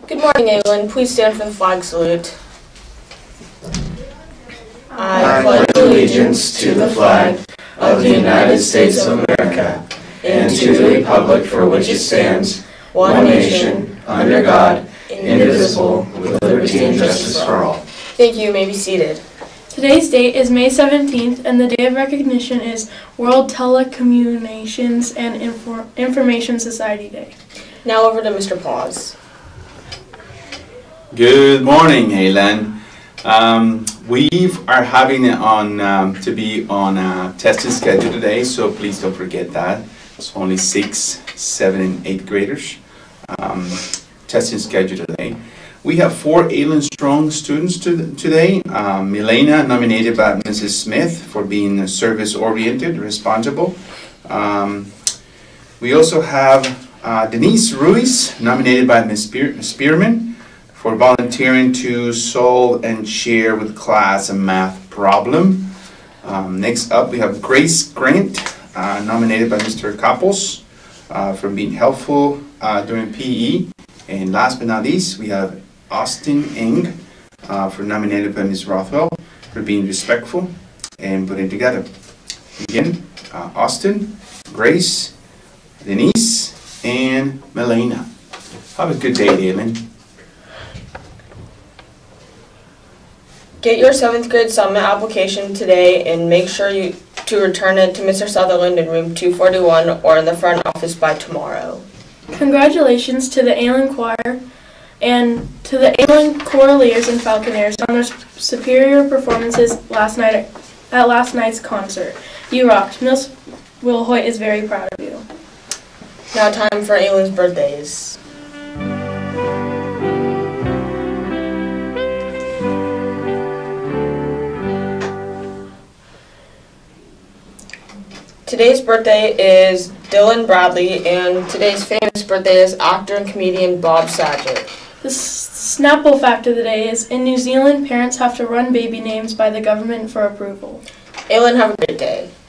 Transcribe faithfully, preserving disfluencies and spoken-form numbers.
Good morning, Aylin. Please stand for the flag salute. I pledge allegiance to the flag of the United States of America and to the republic for which it stands, one nation, under God, indivisible, with liberty and justice for all. Thank you. You may be seated. Today's date is May seventeenth, and the day of recognition is World Telecommunications and Infor- Information Society Day. Now over to Mister Paws. Good morning, Aylin. Um, we are having it on um, to be on a testing schedule today, so please don't forget that. It's only six, seven, and eighth graders. Um, testing schedule today. We have four Aylin Strong students to today. Um, Milena, nominated by Missus Smith for being service-oriented, responsible. Um, we also have uh, Denise Ruiz, nominated by Miz Spear Spearman for volunteering to solve and share with class a math problem. Um, next up, we have Grace Grant, uh, nominated by Mister Capos uh, for being helpful uh, during P E. And last but not least, we have Austin Ng, uh, for nominated by Miz Rothwell for being respectful and putting together. Again, uh, Austin, Grace, Denise, and Milena. Have a good day, Aylin. Get your seventh grade summit application today and make sure you to return it to Mister Sutherland in room two forty-one or in the front office by tomorrow. Congratulations to the Aylin Choir and to the Aylin Choraleers and Falconeers on their superior performances last night at, at last night's concert. You rocked. Miss Wilhoit is very proud of you. Now time for Aylin's birthdays. Today's birthday is Dylan Bradley, and today's famous birthday is actor and comedian Bob Saget. The Snapple fact of the day is, in New Zealand, parents have to run baby names by the government for approval. Aylin, have a great day.